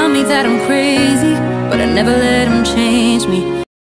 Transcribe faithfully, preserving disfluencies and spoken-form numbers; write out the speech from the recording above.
me that I'm crazy, but I never let them change me.